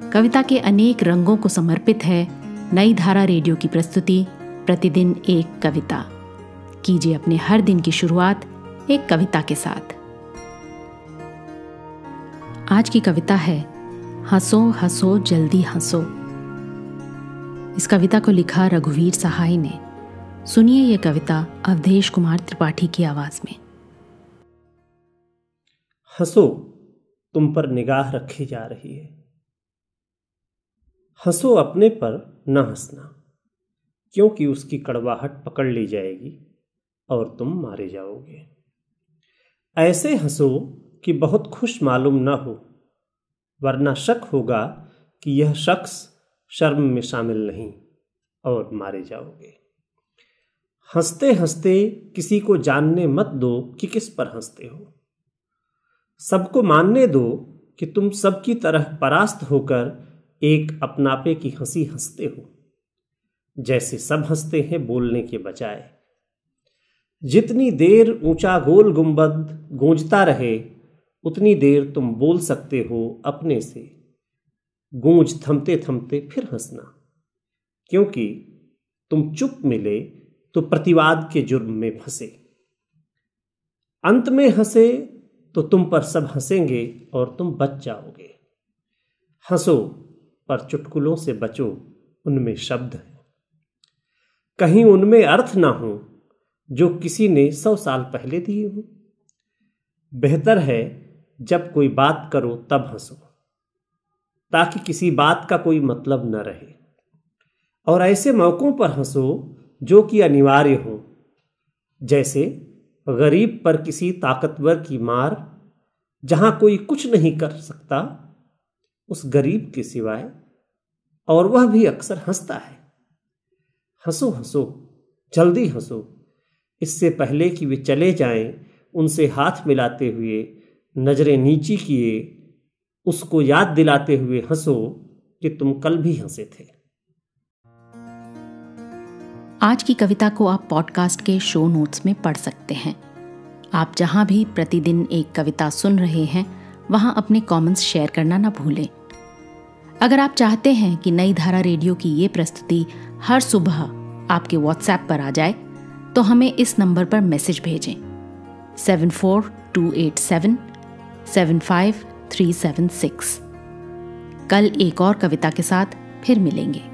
कविता के अनेक रंगों को समर्पित है नई धारा रेडियो की प्रस्तुति प्रतिदिन एक कविता। कीजिए अपने हर दिन की शुरुआत एक कविता के साथ। आज की कविता है हंसो हंसो जल्दी हंसो। इस कविता को लिखा रघुवीर सहाय ने। सुनिए ये कविता अवधेश कुमार त्रिपाठी की आवाज में। हंसो, तुम पर निगाह रखी जा रही है। हंसो अपने पर न हंसना, क्योंकि उसकी कड़वाहट पकड़ ली जाएगी और तुम मारे जाओगे। ऐसे हंसो कि बहुत खुश मालूम न हो, वरना शक होगा कि यह शख्स शर्म में शामिल नहीं और मारे जाओगे। हंसते हंसते किसी को जानने मत दो कि किस पर हंसते हो। सबको मानने दो कि तुम सबकी तरह परास्त होकर एक अपनापे की हंसी हंसते हो, जैसे सब हंसते हैं बोलने के बजाय। जितनी देर ऊंचा गोल गुंबद गूंजता रहे, उतनी देर तुम बोल सकते हो अपने से। गूंज थमते थमते फिर हंसना, क्योंकि तुम चुप मिले तो प्रतिवाद के जुर्म में फंसे। अंत में हंसे तो तुम पर सब हंसेंगे और तुम बच जाओगे। हंसो, पर चुटकुलों से बचो, उनमें शब्द है। कहीं उनमें अर्थ ना हो जो किसी ने 100 साल पहले दिए हो। बेहतर है जब कोई बात करो तब हंसो, ताकि किसी बात का कोई मतलब न रहे। और ऐसे मौकों पर हंसो जो कि अनिवार्य हो, जैसे गरीब पर किसी ताकतवर की मार। जहां कोई कुछ नहीं कर सकता उस गरीब के सिवाय, और वह भी अक्सर हंसता है। हंसो हंसो जल्दी हंसो, इससे पहले कि वे चले जाएं, उनसे हाथ मिलाते हुए, नजरें नीची किए, उसको याद दिलाते हुए हंसो कि तुम कल भी हंसे थे। आज की कविता को आप पॉडकास्ट के शो नोट्स में पढ़ सकते हैं। आप जहां भी प्रतिदिन एक कविता सुन रहे हैं, वहां अपने कमेंट्स शेयर करना ना भूलें। अगर आप चाहते हैं कि नई धारा रेडियो की ये प्रस्तुति हर सुबह आपके व्हाट्सएप पर आ जाए, तो हमें इस नंबर पर मैसेज भेजें 7428775376। कल एक और कविता के साथ फिर मिलेंगे।